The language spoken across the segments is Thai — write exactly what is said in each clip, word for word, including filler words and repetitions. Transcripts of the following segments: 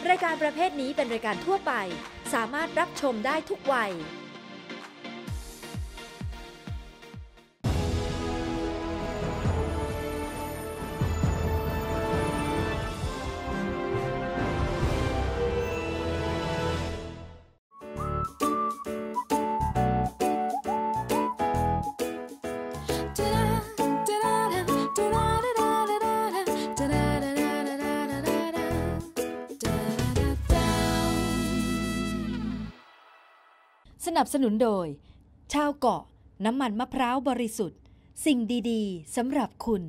รายการประเภทนี้เป็นรายการทั่วไปสามารถรับชมได้ทุกวัยสนับสนุนโดยชาวเกาะน้ำมันมะพร้าวบริสุทธิ์สิ่งดีๆสำหรับคุณ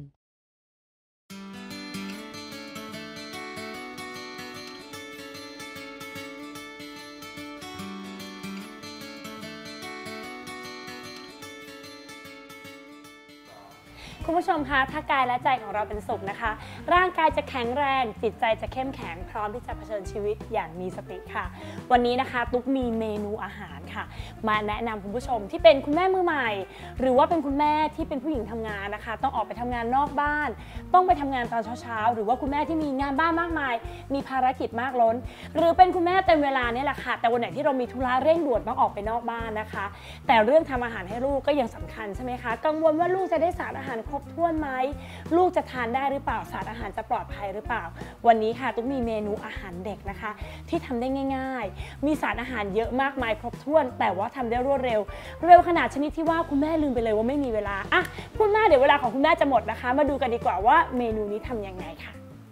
คุณผู้ชมคะถ้ากายและใจของเราเป็นสุขนะคะร่างกายจะแข็งแรงจิตใจจะเข้มแข็งพร้อมที่จะเผชิญชีวิตอย่างมีสติค่ะวันนี้นะคะตุ๊กมีเมนูอาหารค่ะมาแนะนำคุณผู้ชมที่เป็นคุณแม่มือใหม่หรือว่าเป็นคุณแม่ที่เป็นผู้หญิงทำงานนะคะต้องออกไปทำงานนอกบ้านต้องไปทำงานตอนเช้าๆหรือว่าคุณแม่ที่มีงานบ้านมากมายมีภารกิจมากล้นหรือเป็นคุณแม่เต็มเวลาเนี่ยแหละค่ะแต่วันไหนที่เรามีธุระเร่งด่วนต้องออกไปนอกบ้านนะคะแต่เรื่องทำอาหารให้ลูกก็ยังสำคัญใช่ไหมคะกังวลว่าลูกจะได้สารอาหารครบถ้วนไหมลูกจะทานได้หรือเปล่าสารอาหารจะปลอดภัยหรือเปล่าวันนี้ค่ะตุ๊กมีเมนูอาหารเด็กนะคะที่ทำได้ง่ายๆมีสารอาหารเยอะมากมายครบถ้วนแต่ว่าทำได้รวดเร็วเร็วขนาดชนิดที่ว่าคุณแม่ลืมไปเลยว่าไม่มีเวลาอ่ะพูดมากเดี๋ยวเวลาของคุณแม่จะหมดนะคะมาดูกันดีกว่าว่าเมนูนี้ทำยังไงค่ะ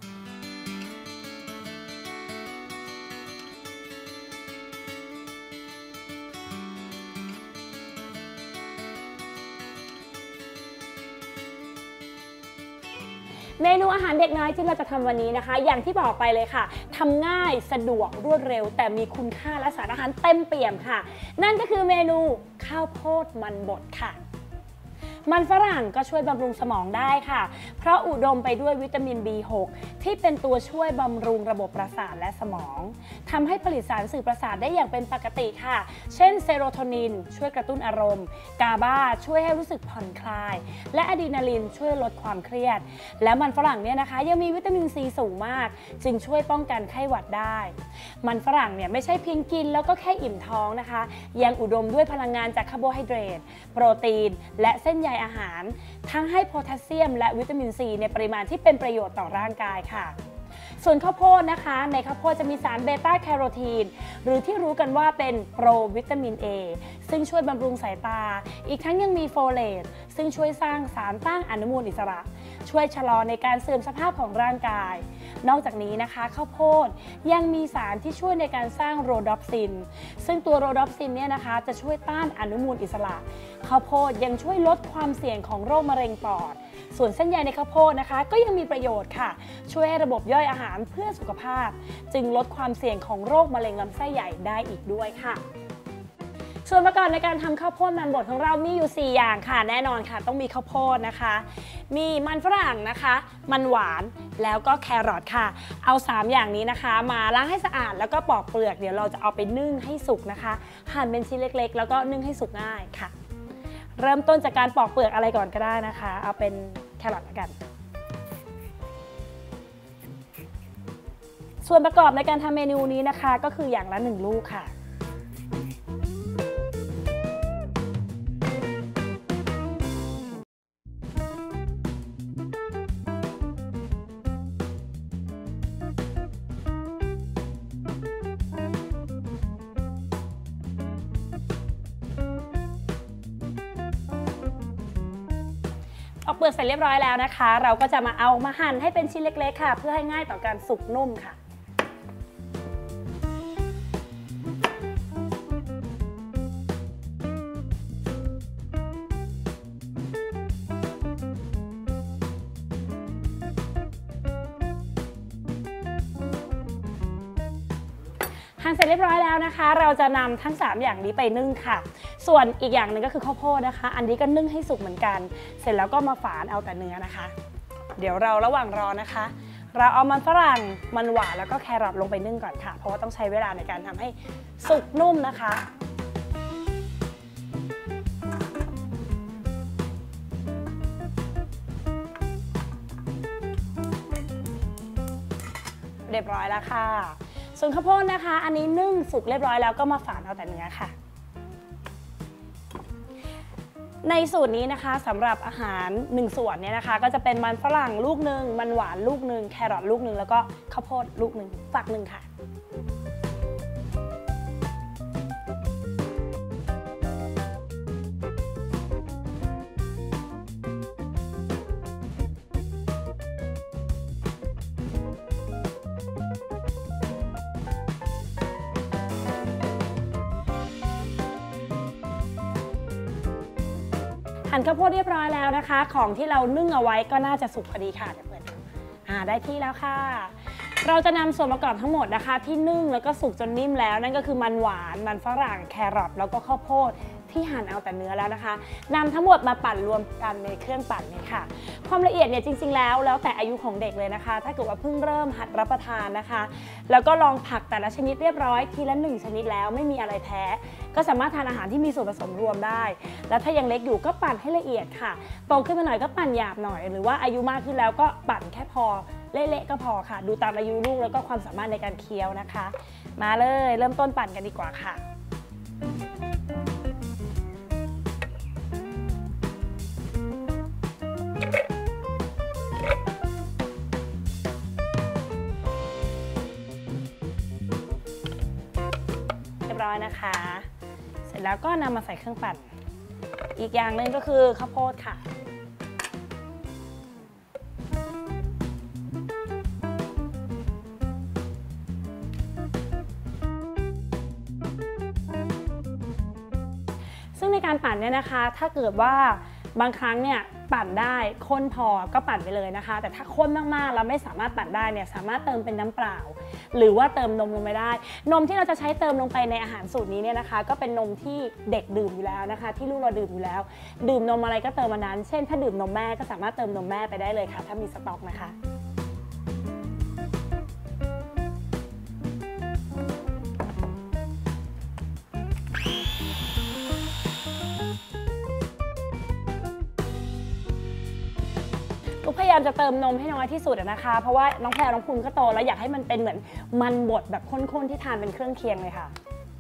เมนูอาหารเด็กน้อยที่เราจะทำวันนี้นะคะอย่างที่บอกไปเลยค่ะทำง่ายสะดวกรวดเร็วแต่มีคุณค่าและสารอาหารเต็มเปี่ยมค่ะนั่นก็คือเมนูข้าวโพดมันบดค่ะมันฝรั่งก็ช่วยบำรุงสมองได้ค่ะเพราะอุดมไปด้วยวิตามิน บี หก ที่เป็นตัวช่วยบำรุงระบบประสาทและสมองทำให้ผลิตสารสื่อประสาทได้อย่างเป็นปกติค่ะเช่นเซโรโทนินช่วยกระตุ้นอารมณ์กาบาช่วยให้รู้สึกผ่อนคลายและอะดรีนาลินช่วยลดความเครียดและมันฝรั่งเนี่ยนะคะยังมีวิตามินซีสูงมากจึงช่วยป้องกันไข้หวัดได้มันฝรั่งเนี่ยไม่ใช่เพียงกินแล้วก็แค่อิ่มท้องนะคะยังอุดมด้วยพลังงานจากคาร์โบไฮเดรตโปรตีนและเส้นใยอาหารทั้งให้โพแทสเซียมและวิตามินซีในปริมาณที่เป็นประโยชน์ต่อร่างกายค่ะส่วนข้าวโพดนะคะในข้าวโพดจะมีสารเบต้าแคโรทีนหรือที่รู้กันว่าเป็นโปรวิตามิน A ซึ่งช่วยบำรุงสายตาอีกทั้งยังมีโฟเลตซึ่งช่วยสร้างสารต้านอนุมูลอิสระช่วยชะลอในการเสื่อมสภาพของร่างกายนอกจากนี้นะคะข้าวโพดยังมีสารที่ช่วยในการสร้างโรดอปซินซึ่งตัวโรดอปซินเนี่ยนะคะจะช่วยต้านอนุมูลอิสระข้าวโพดยังช่วยลดความเสี่ยงของโรคมะเร็งปอดส่วนเส้นใยในข้าวโพดนะคะก็ยังมีประโยชน์ค่ะช่วยให้ระบบย่อยอาหารเพื่อสุขภาพจึงลดความเสี่ยงของโรคมะเร็งลำไส้ใหญ่ได้อีกด้วยค่ะส่วนประกอบในการทำข้าวโพดมันบดของเรามีอยู่สี่อย่างค่ะแน่นอนค่ะต้องมีข้าวโพดนะคะมีมันฝรั่งนะคะมันหวานแล้วก็แครอทค่ะเอาสามอย่างนี้นะคะมาล้างให้สะอาดแล้วก็ปอกเปลือกเดี๋ยวเราจะเอาไปนึ่งให้สุกนะคะหั่นเป็นชิ้นเล็กๆแล้วก็นึ่งให้สุกง่ายค่ะเริ่มต้นจากการปอกเปลือกอะไรก่อนก็ได้นะคะเอาเป็นแครอทละกันส่วนประกอบในการทำเมนูนี้นะคะก็คืออย่างละหนึ่งลูกค่ะเอาเปลือกเสร็จเรียบร้อยแล้วนะคะเราก็จะมาเอามาหั่นให้เป็นชิ้นเล็กๆค่ะเพื่อให้ง่ายต่อการสุกนุ่มค่ะหั่นเสร็จเรียบร้อยแล้วนะคะเราจะนำทั้งสามอย่างนี้ไปนึ่งค่ะส่วนอีกอย่างหนึ่งก็คือข้าวโพดนะคะอันนี้ก็นึ่งให้สุกเหมือนกันเสร็จแล้วก็มาฝานเอาแต่เนื้อนะคะเดี๋ยวเราระหว่างรอนะคะเราเอามันฝรั่งมันหวานแล้วก็แครอทลงไปนึ่งก่อนค่ะเพราะว่าต้องใช้เวลาในการทำให้สุกนุ่มนะคะเรียบร้อยแล้วค่ะส่วนข้าวโพดนะคะอันนี้นึ่งสุกเรียบร้อยแล้วก็มาฝานเอาแต่เนื้อค่ะในสูตรนี้นะคะสำหรับอาหารหนึ่งส่วนเนี่ยนะคะก็จะเป็นมันฝรั่งลูกหนึ่งมันหวานลูกหนึ่งแครอทลูกหนึ่งแล้วก็ข้าวโพดลูกหนึ่งฝักหนึ่งค่ะหั่นข้าวโพดเรียบร้อยแล้วนะคะของที่เรานึ่งเอาไว้ก็น่าจะสุกพอดีค่ะเดี๋ยวเปิดดูอ่าได้ที่แล้วค่ะเราจะนำส่วนประกอบทั้งหมดนะคะที่นึ่งแล้วก็สุกจนนิ่มแล้วนั่นก็คือมันหวานมันฝรั่งแครอทแล้วก็ข้าวโพดที่หั่นเอาแต่เนื้อแล้วนะคะนำทั้งหมดมาปั่นรวมกันในเครื่องปั่นนี่ค่ะความละเอียดเนี่ยจริงๆแล้วแล้วแต่อายุของเด็กเลยนะคะถ้าเกิดว่าเพิ่งเริ่มหัดรับประทานนะคะแล้วก็ลองผักแต่ละชนิดเรียบร้อยทีละหนึ่งชนิดแล้วไม่มีอะไรแท้ก็สามารถทานอาหารที่มีส่วนผสมรวมได้แล้วถ้ายังเล็กอยู่ก็ปั่นให้ละเอียดค่ะโตขึ้นมาหน่อยก็ปั่นหยาบหน่อยหรือว่าอายุมากขึ้นแล้วก็ปั่นแค่พอเละๆก็พอค่ะดูตามอายุลูกแล้วก็ความสามารถในการเคี้ยวนะคะมาเลยเริ่มต้นปั่นกันดีกว่าค่ะเรียบร้อยนะคะเสร็จแล้วก็นำมาใส่เครื่องปั่นอีกอย่างหนึ่งก็คือข้าวโพดค่ะซึ่งในการปั่นเนี่ยนะคะถ้าเกิดว่าบางครั้งเนี่ยปั่นได้ข้นพอก็ปั่นไปเลยนะคะแต่ถ้าข้นมากๆแล้วไม่สามารถปั่นได้เนี่ยสามารถเติมเป็นน้ำเปล่าหรือว่าเติมนมลงไปได้นมที่เราจะใช้เติมลงไปในอาหารสูตรนี้เนี่ยนะคะก็เป็นนมที่เด็กดื่มอยู่แล้วนะคะที่ลูกเราดื่มอยู่แล้วดื่มนมอะไรก็เติมอันนั้นเช่นถ้าดื่มนมแม่ก็สามารถเติมนมแม่ไปได้เลยค่ะถ้ามีสต็อกนะคะพยายามจะเติมนมให้น้อยที่สุดนะคะเพราะว่าน้องแพรน้องคุณก็โตแล้วอยากให้มันเป็นเหมือนมันบดแบบข้นๆที่ทานเป็นเครื่องเคียงเลยค่ะ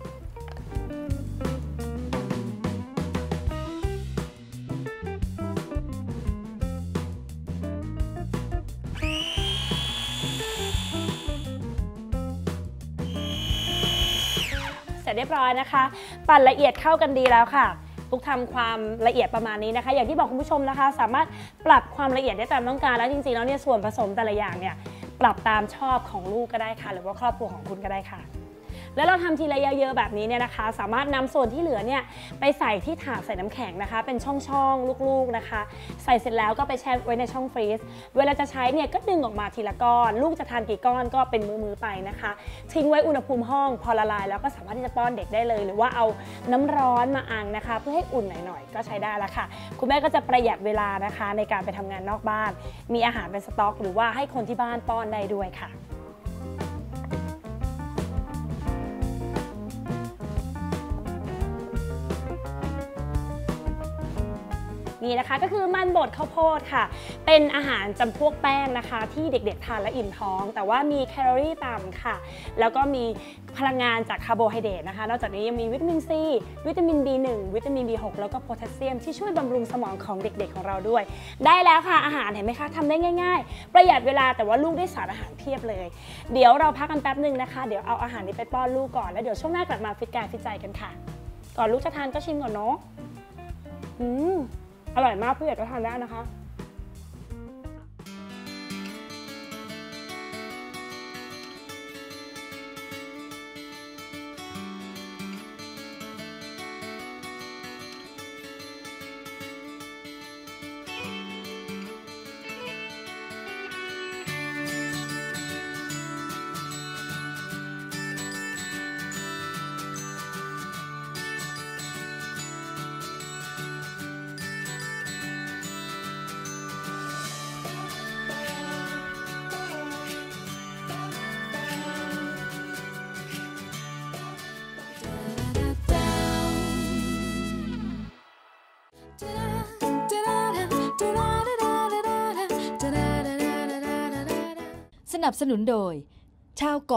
เสร็จเรียบร้อยนะคะปั่นละเอียดเข้ากันดีแล้วค่ะทุกทำความละเอียดประมาณนี้นะคะอย่างที่บอกคุณผู้ชมนะคะสามารถปรับความละเอียดได้ตามต้องการแล้วจริงๆแล้วเนี่ยส่วนผสมแต่ละอย่างเนี่ยปรับตามชอบของลูกก็ได้ค่ะหรือว่าครอบครัวของคุณก็ได้ค่ะแล้วเราทำทีละเยอะๆแบบนี้เนี่ยนะคะสามารถนำส่วนที่เหลือเนี่ยไปใส่ที่ถาดใส่น้ำแข็งนะคะเป็นช่องๆลูกๆนะคะใส่เสร็จแล้วก็ไปแช่ไว้ในช่องฟรีซเวลาจะใช้เนี่ยก็ดึงออกมาทีละก้อนลูกจะทานกี่ก้อนก็เป็นมือๆไปนะคะทิ้งไว้อุณหภูมิห้องพอละลายแล้วก็สามารถที่จะป้อนเด็กได้เลยหรือว่าเอาน้ำร้อนมาอังนะคะเพื่อให้อุ่นหน่อยๆก็ใช้ได้แล้วค่ะคุณแม่ก็จะประหยัดเวลานะคะในการไปทำงานนอกบ้านมีอาหารเป็นสต็อกหรือว่าให้คนที่บ้านป้อนได้ด้วยค่ะนี่นะคะก็คือมันบดข้าวโพดค่ะเป็นอาหารจำพวกแป้งนะคะที่เด็กๆทานและอิ่มท้องแต่ว่ามีแคลอรี่ต่ำค่ะแล้วก็มีพลังงานจากคาร์โบไฮเดรตนะคะนอกจากนี้ยังมีวิตามินซีวิตามิน บี หนึ่ง วิตามิน บี หก แล้วก็โพแทสเซียมที่ช่วยบำรุงสมองของเด็กๆของเราด้วยได้แล้วค่ะอาหารเห็นไหมคะทำได้ง่ายๆประหยัดเวลาแต่ว่าลูกได้สารอาหารเพียบเลยเดี๋ยวเราพักกันแป๊บนึงนะคะเดี๋ยวเอาอาหารนี้ไปป้อนลูกก่อนแล้วเดี๋ยวช่วงหน้ากลับมาฟิตกายฟิตใจกันค่ะก่อนลูกจะทานก็ชิมก่อนเนาะอืมอร่อยมากผู้ใหญ่ก็ทานได้นะคะสนับสนุนโดยชาวเกาะ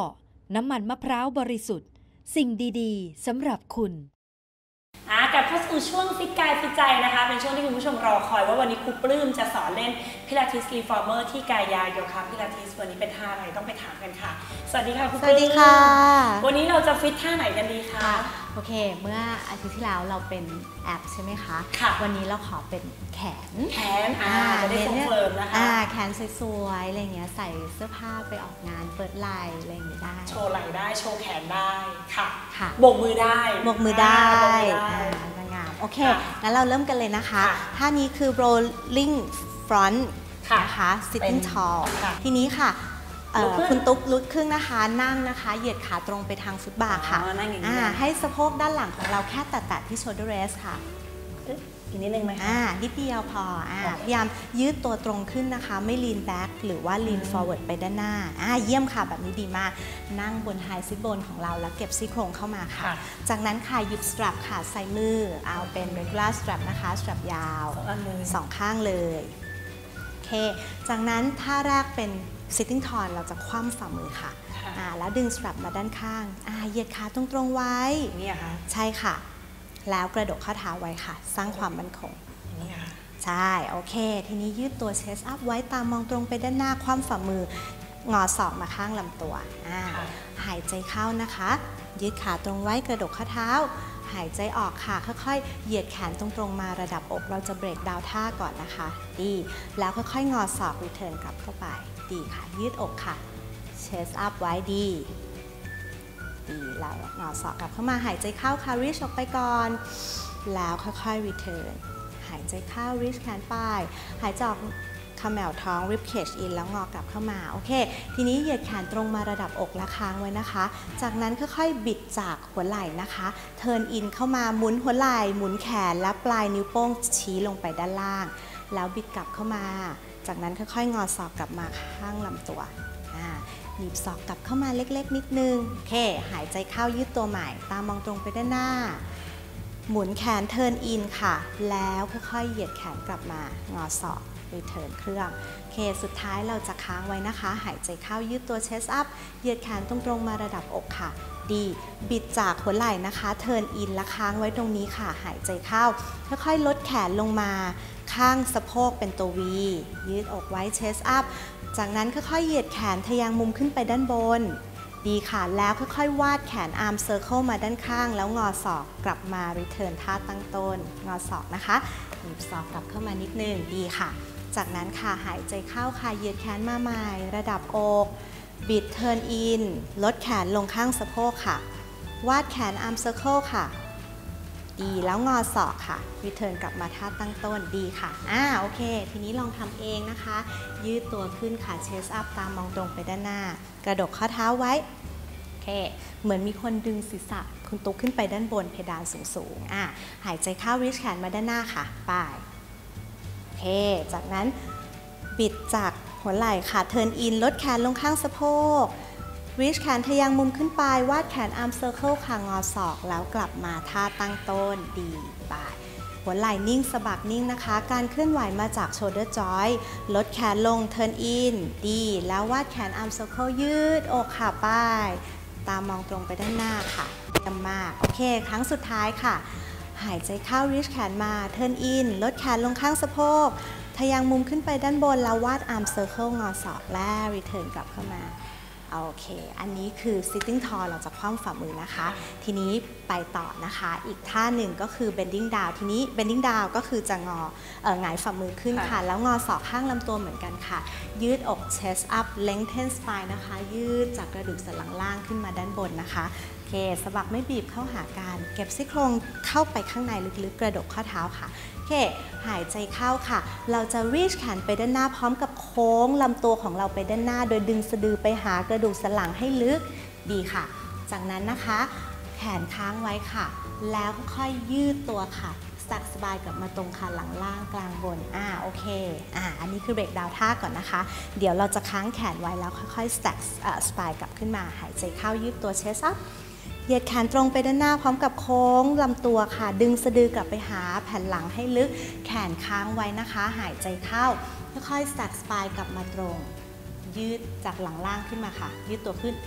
น้ำมันมะพร้าวบริสุทธิ์ สิ่งดีๆสำหรับคุณกลับเข้าสู่ช่วงฟิตกายฟิตใจนะคะเป็นช่วงที่คุณผู้ชมรอคอยว่าวันนี้ครูปลื้มจะสอนเล่นพิลาทิสรีฟอร์เมอร์ที่กายาโยคะพิลาทิสวันนี้เป็นท่าอะไรต้องไปถามกันค่ะสวัสดีค่ะครูปลื้มสวัสดีค่ะวันนี้เราจะฟิตท่าไหนกันดีคะโอเคเมื่ออาทิตย์ที่แล้วเราเป็นแอปใช่ไหมคะวันนี้เราขอเป็นแขนแขนอ่าจะได้ทรงเฟิร์มนะคะแขนสวยๆอะไรเงี้ยใส่เสื้อผ้าไปออกงานเปิดไหล่อะไรอย่างนี้ได้โชว์ไหล่ได้โชว์แขนได้ค่ะโบกมือได้โบกมือได้โอเคงั้นเราเริ่มกันเลยนะคะท่านี้คือ rolling front นะคะ sitting tall ทีนี้ค่ะคุณตุ๊กลุกขึ้นนะคะนั่งนะคะเหยียดขาตรงไปทางฟุตบาร์ค่ะให้สะโพกด้านหลังของเราแค่แตะๆที่ shoulder rest ค่ะอีกนิดนึงไหมคะนิดเดียวพอพยายามยืดตัวตรงขึ้นนะคะไม่ lean back หรือว่า lean forward ไปด้านหน้าเยี่ยมค่ะแบบนี้ดีมากนั่งบน high sit bone ของเราแล้วเก็บซี่โครงเข้ามาค่ะจากนั้นค่ะหยิบ strap ค่ะใส่มือเอาเป็น regular strap นะคะ strap ยาวสองข้างเลยโอเคจากนั้นท่าแรกเป็น sitting tall เราจะคว่ำฝ่ามือค่ะแล้วดึง strap มาด้านข้างเหยียดขาตรงๆไว้นี่ค่ะใช่ค่ะแล้วกระดกข้อเท้าไว้ค่ะสร้างความมั่นคงใช่โอเคทีนี้ยืดตัวเชสอัพไว้ตามมองตรงไปด้านหน้าคว่ำฝ่ามืองอศอกมาข้างลำตัวหายใจเข้านะคะยืดขาตรงไว้กระดกข้อเท้าหายใจออกค่ะค่อยๆเหยียดแขนตรงๆมาระดับอกเราจะเบรกดาวท่าก่อนนะคะดีแล้วค่อยๆงอศอกรีเทิร์นกลับเข้าไปดีค่ะยืดอกค่ะเชสอัพไว้ดีดีแล้วงอศอกกลับเข้ามาหายใจเข้าค่ะ reach ออกไปก่อนแล้วค่อยๆ return หายใจเข้า reach แขนไปหายใจออกขมแมวท้อง rib cage in แล้วงอกลับเข้ามาโอเคทีนี้เหยียดแขนตรงมาระดับอกและค้างไว้นะคะจากนั้นค่อยๆบิดจากหัวไหล่นะคะ turn in เข้ามาหมุนหัวไหล่หมุนแขนและปลายนิ้วโป้งชี้ลงไปด้านล่างแล้วบิดกลับเข้ามาจากนั้นค่อยๆงอศอกกลับมาข้างลำตัวหนีบศอกกลับเข้ามาเล็กๆนิดนึงโอเคหายใจเข้ายืดตัวใหม่ตามองตรงไปด้านหน้าหมุนแขนเทิร์นอินค่ะแล้วค่อยๆเหยียดแขนกลับมางอศอกรีเทิร์นเครื่องโอเคสุดท้ายเราจะค้างไว้นะคะหายใจเข้ายืดตัวเชสอัพเหยียดแขนตรงๆมาระดับอกค่ะดีบิดจากหัวไหล่นะคะเทิร์นอินและค้างไว้ตรงนี้ค่ะหายใจเข้าค่อยๆลดแขนลงมาข้างสะโพกเป็นตัว V ยืดอกไว้เชสอัพจากนั้นค่อยๆเหยียดแขนทะแยงมุมขึ้นไปด้านบนดีค่ะแล้วค่อยๆวาดแขนอาร์มเซอร์เคิลมาด้านข้างแล้วงอศอกกลับมารีเทิร์นท่าตั้งต้นงอศอกนะคะหยิบศอกกลับเข้ามานิดนึงดีค่ะจากนั้นค่ะหายใจเข้าค่ะเหยียดแขนมาใหม่ระดับอกบิดเทิร์นอินลดแขนลงข้างสะโพกค่ะวาดแขนอาร์มเซอร์เคิลค่ะดีแล้วงอศอกค่ะรีเทิร์นกลับมาท่าตั้งต้นดีค่ะอ่าโอเคทีนี้ลองทำเองนะคะยืดตัวขึ้นค่ะเชสอัพตามมองตรงไปด้านหน้ากระดกข้อเท้าไว้โอเคเหมือนมีคนดึงศีรษะคุณตุ๊กขึ้นไปด้านบนเพดานสูงๆอ่าหายใจเข้ารีชแขนมาด้านหน้าค่ะไปโอเคจากนั้นบิดจากหัวไหล่ค่ะเทิร์นอินลดแขนลงข้างสะโพกรีชแขนทะแยงมุมขึ้นไปวาดแขนอาร์มเซอร์เคิลค่ะงอศอกแล้วกลับมาท่าตั้งต้นดีไปหัวไหล่นิ่งสะบักนิ่งนะคะการเคลื่อนไหวมาจาก shoulder joint ลดแขนลง turn in ดีแล้ววาดแขน arm circle ยืดอกค่ะไปตามมองตรงไปด้านหน้าค่ะเยี่ยมมากโอเคครั้งสุดท้ายค่ะหายใจเข้า reach แขนมา turn in ลดแขนลงข้างสะโพกทะแยงมุมขึ้นไปด้านบนแล้ววาด arm circle งอศอกและ return กลับเข้ามาโอเคอันนี้คือ sitting tall เราจะคว่ำฝ่ามือนะคะทีนี้ไปต่อนะคะอีกท่าหนึ่งก็คือ bending down ทีนี้ bending down ก็คือจะงอเอ่อหงายฝ่ามือขึ้นค่ะแล้วงอศอกข้างลำตัวเหมือนกันค่ะยืดอก chest up lengthen spine นะคะยืดจากกระดูกสันหลังล่างขึ้นมาด้านบนนะคะโอเคสะบักไม่บีบเข้าหากันเก็บซี่โครงเข้าไปข้างในลึกๆกระดกข้อเท้าค่ะโอเคหายใจเข้าค่ะเราจะ reach แขนไปด้านหน้าพร้อมกับโค้งลำตัวของเราไปด้านหน้าโดยดึงสะดือไปหากระดูกสันหลังให้ลึกดีค่ะจากนั้นนะคะแขนค้างไว้ค่ะแล้วค่อยยืดตัวค่ะสักสบายกลับมาตรงขาหลังล่างกลางบนอ่าโอเคอ่าอันนี้คือเบรกดาวท่าก่อนนะคะเดี๋ยวเราจะค้างแขนไว้แล้วค่อยๆ stack สปายกลับขึ้นมาหายใจเข้ายืดตัวเชสอัพเหยียดแขนตรงไปด้านหน้าพร้อมกับโค้งลำตัวค่ะดึงสะดือกลับไปหาแผ่นหลังให้ลึกแขนค้างไว้นะคะหายใจเข้าค่อยๆ stack สปายกลับมาตรงยืดจากหลังล่างขึ้นมาค่ะยืดตัวขึ้น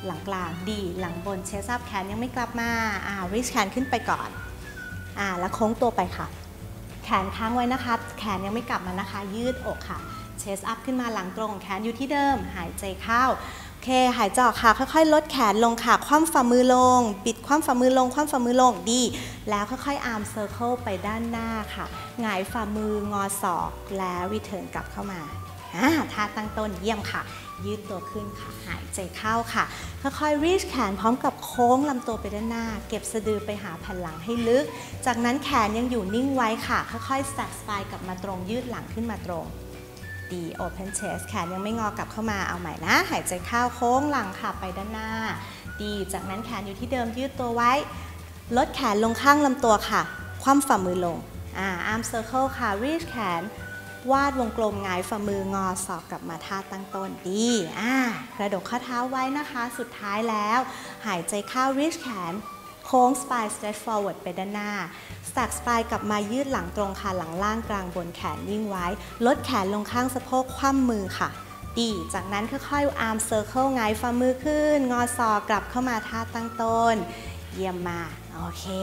หลังกลางดีหลังบนเชสอัพแขนยังไม่กลับมาอ่าริชแขนขึ้นไปก่อนอ่าแล้วโค้งตัวไปค่ะแขนค้างไว้นะคะแขนยังไม่กลับมานะคะยืดอกค่ะเชสอัพขึ้นมาหลังตรงแขนอยู่ที่เดิมหายใจเข้าโอเคหายใจออกค่ะค่อยๆลดแขนลงค่ะคว่ำฝ่ามือลงปิดคว่ำฝ่ามือลงคว่ำฝ่ามือลงดีแล้วค่อยๆอาร์มเซอร์เคิลไปด้านหน้าค่ะหงายฝ่ามืองอศอกแล้วรีเทิร์นกลับเข้ามาท่าตั้งต้นเยี่ยมค่ะยืดตัวขึ้นค่ะหายใจเข้าค่ะค่อยๆรีชแขนพร้อมกับโค้งลำตัวไปด้านหน้าเก็บสะดือไปหาแผ่นหลังให้ลึกจากนั้นแขนยังอยู่นิ่งไว้ค่ะค่อยๆ stack spine กลับมาตรงยืดหลังขึ้นมาตรงดี open chest แขนยังไม่งอกลับเข้ามาเอาใหม่นะหายใจเข้าโค้งหลังค่ะไปด้านหน้าดีจากนั้นแขนอยู่ที่เดิมยืดตัวไว้ลดแขนลงข้างลำตัวค่ะคว่ำฝ่ามือลงอ่า arm circle ค่ะ reach แขนวาดวงกลมหงายฝ่ามืองอศอกกลับมาท่าตั้งต้นดีอ่ากระดกข้อเท้าไว้นะคะสุดท้ายแล้วหายใจเข้า reach แขนโค้ง spine stretch forward ไปด้านหน้า stack spine กลับมายืดหลังตรงค่ะหลังล่างกลางบนแขนนิ่งไว้ลดแขนลงข้างสะโพกคว่ำมือค่ะดีจากนั้นค่อยๆ arm circle หงายฝ่ามือขึ้นงอศอกกลับเข้ามาท่าตั้งต้นเยี่ยมมากโอเค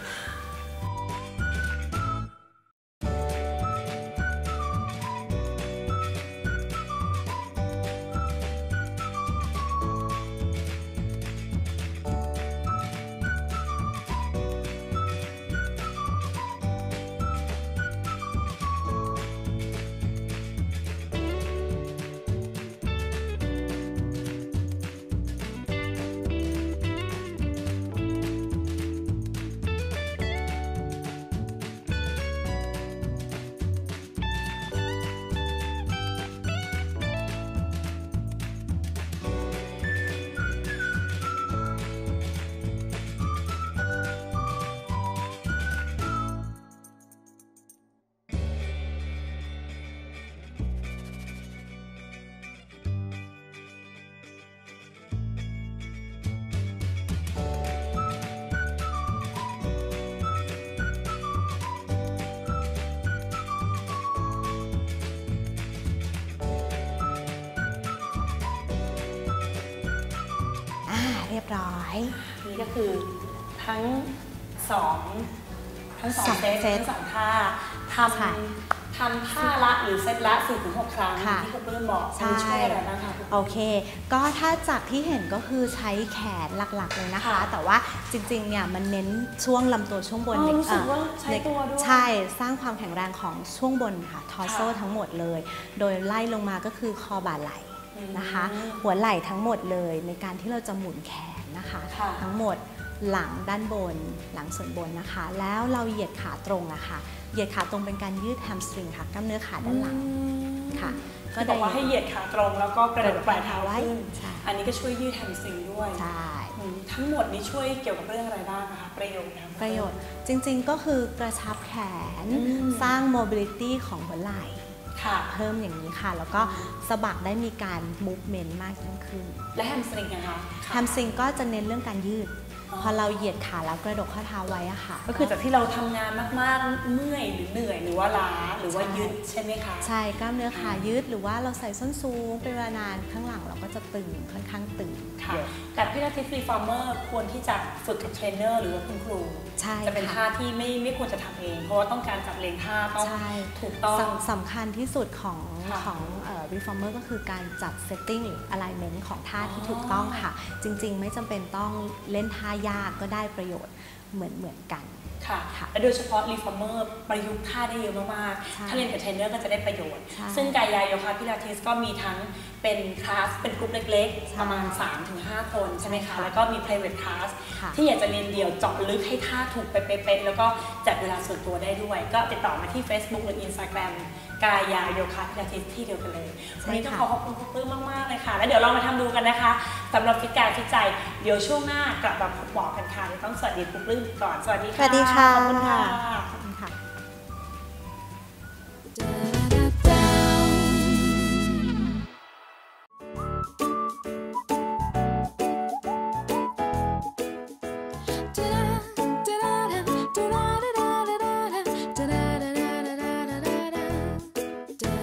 เรียบร้อยนี่ก็คือทั้งสองทั้งสองเซตทั้งสองท่าทำทำท่าละหรือเซตละ สี่ถึงหก ครั้งที่คุณเปิ้ลบอกช่วยอะไรบ้างคะโอเคก็ถ้าจากที่เห็นก็คือใช้แขนหลักๆเลยนะคะแต่ว่าจริงๆเนี่ยมันเน้นช่วงลำตัวช่วงบนรู้สึกว่าใช้ตัวด้วยใช่สร้างความแข็งแรงของช่วงบนค่ะทอร์โซทั้งหมดเลยโดยไล่ลงมาก็คือคอบ่าไหล่นะคะหัวไหล่ทั้งหมดเลยในการที่เราจะหมุนแขนนะคะทั้งหมดหลังด้านบนหลังส่วนบนนะคะแล้วเราเหยียดขาตรงนะคะเหยียดขาตรงเป็นการยืดแฮมสตริงค่ะกล้ามเนื้อขาด้านหลังค่ะก็บอกว่าให้เหยียดขาตรงแล้วก็กระดกปลายเท้าขึ้นอันนี้ก็ช่วยยืดแฮมสตริงด้วยใช่ทั้งหมดนี้ช่วยเกี่ยวกับเรื่องอะไรบ้างนะคะประโยชน์ประโยชน์จริงๆก็คือกระชับแขนสร้างโมบิลิตี้ของหัวไหล่เพิ่มอย่างนี้ค่ะแล้วก็สะบักได้มีการมูฟเมนต์มากยิ่งขึ้นและแฮมสตริงนะคะแฮมสตริงก็จะเน้นเรื่องการยืดพอเราเหยียดขาแล้วกระดกข้อเท้าไว้อะค่ะก็คือจากที่เราทำงานมากๆเมื่อยหรือเหนื่อยหรือว่าล้าหรือว่ายืดใช่ไหมคะใช่กล้ามเนื้อขายืดหรือว่าเราใส่ส้นสูงเป็นเวลานานข้างหลังเราก็จะตึงค่อนข้างตึงค่ะแต่พิลาทิสรีฟอร์เมอร์ควรที่จะฝึกกับเทรนเนอร์หรือว่าคุณครูจะเป็นท่าที่ไม่ไม่ควรจะทำเองเพราะว่าต้องการจับเลงท่าต้องถูกต้องสำคัญที่สุดของของรีฟอร์เมอร์ก็คือการจัดเซตติ้งหรือ alignment ของท่าที่ถูกต้องค่ะจริงๆไม่จำเป็นต้องเล่นท่ายากก็ได้ประโยชน์เหมือนเหมือนกันค่ะและโดยเฉพาะรีฟอร์เมอร์ประยุกต์ท่าได้เยอะมากๆถ้าเรียนกับเทรนเนอร์ก็จะได้ประโยชน์ซึ่งกายาโยคะพิลาทิสก็มีทั้งเป็นคลาสเป็นกลุ่มเล็กๆประมาณ สามถึงห้า คนใช่ไหมคะแล้วก็มี private class ที่อยากจะเรียนเดี่ยวเจาะลึกให้ท่าถูกไปเป๊ะๆแล้วก็จัดเวลาส่วนตัวได้ด้วยก็ติดต่อมาที่ Facebook หรือ Instagram กายาโยคะพิลาทิสที่เดียวกันเลยวันนี้ต้องขอขอบคุณคุณปื้มมากๆเลยค่ะแล้วเดี๋ยวเรามาทำดูกันนะคะสำหรับฟิตกายฟิตใจเดี๋ยวช่วงหน้ากลับมาพบบอกกันค่ะต้องสวัสดีคุณปื้มก่อนสวัสดีค่ะสวัสดีค่ะขอบคุณค่ะขอบคุณค่ะ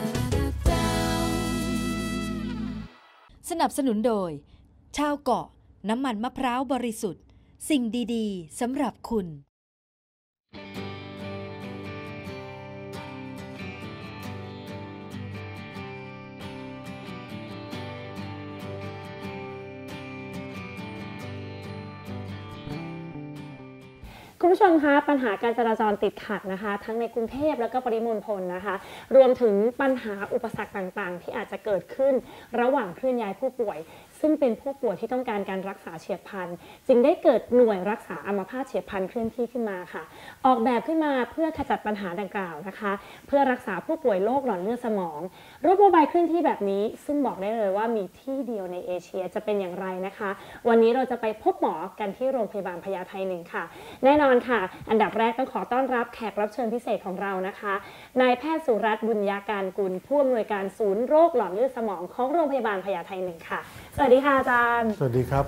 สนับสนุนโดยชาวเกาะน้ำมันมะพร้าวบริสุทธิ์สิ่งดีๆสำหรับคุณคุณผู้ชมคะปัญหาการจราจรติดขัดนะคะทั้งในกรุงเทพแล้วก็ปริมณฑลนะคะรวมถึงปัญหาอุปสรรคต่างๆที่อาจจะเกิดขึ้นระหว่างเคลื่อนย้ายผู้ป่วยซึ่งเป็นผู้ป่วยที่ต้องการการรักษาเฉียบพลันจึงได้เกิดหน่วยรักษาอัมพาตเฉียบพลันเคลื่อนที่ขึ้นมาค่ะออกแบบขึ้นมาเพื่อขจัดปัญหาดังกล่าวนะคะเพื่อรักษาผู้ป่วยโรคหลอดเลือดสมองรถโมบายเคลื่อนที่แบบนี้ซึ่งบอกได้เลยว่ามีที่เดียวในเอเชียจะเป็นอย่างไรนะคะวันนี้เราจะไปพบหมอกันที่โรงพยาบาลพญาไทหนึ่งค่ะแน่นอนค่ะอันดับแรกต้องขอต้อนรับแขกรับเชิญพิเศษของเรานะคะนายแพทย์สุรัตน์บุญญาการกุลผู้อำนวยการศูนย์โรคหลอดเลือดสมองของโรงพยาบาลพญาไทหนึ่งค่ะสวัสดีค่ะอาจารย์สวัสดีครับ